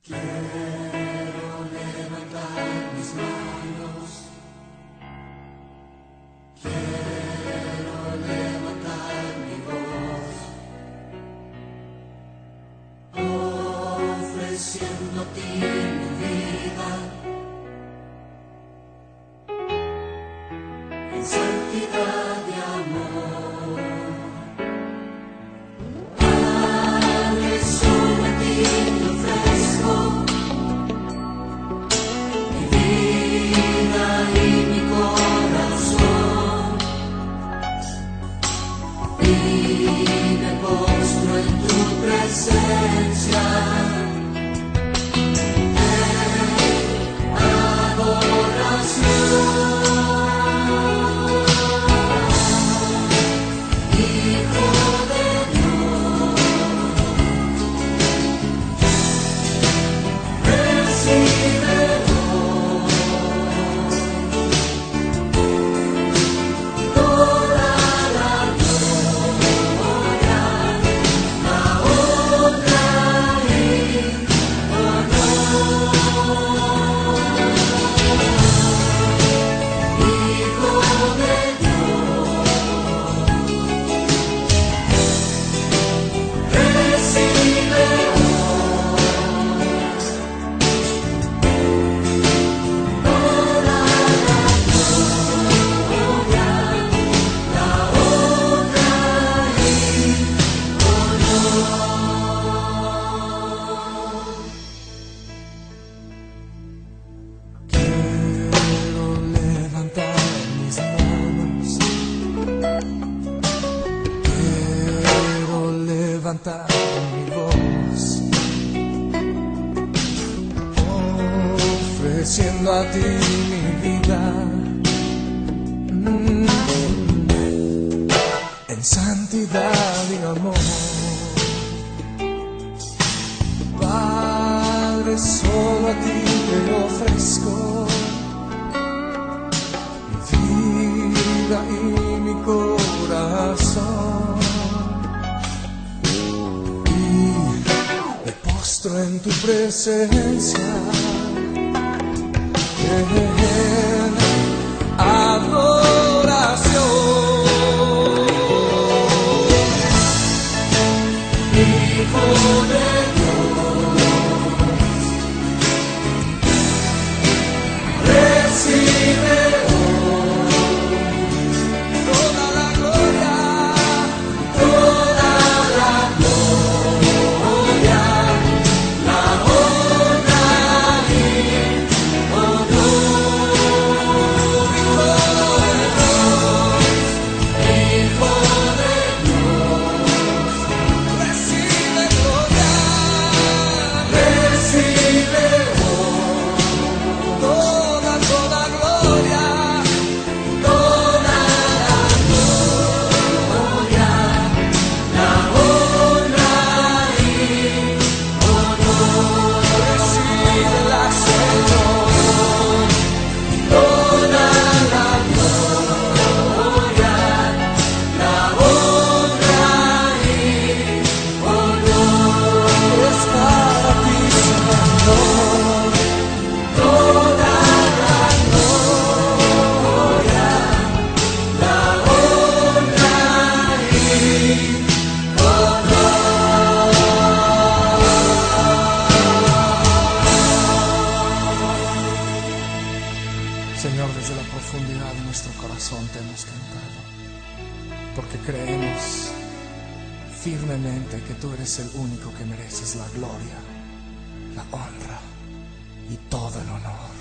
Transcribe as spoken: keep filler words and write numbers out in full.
Quiero levantar mis manos, quiero levantar mi voz, ofreciendo a ti mi vida, en santidad de amor. Padre, solo a ti te ofrezco mi vida y mi corazón, y me postro en tu presencia. Levantar mi voz, ofreciendo a ti mi vida, mm, en santidad y amor. Padre, solo a ti te ofrezco mi vida y mi corazón, en tu presencia, en adoración. Hijo de Dios, recibe toda la gloria, toda la gloria. Señor, desde la profundidad de nuestro corazón te hemos cantado, porque creemos firmemente que tú eres el único que mereces la gloria, la honra y todo el honor.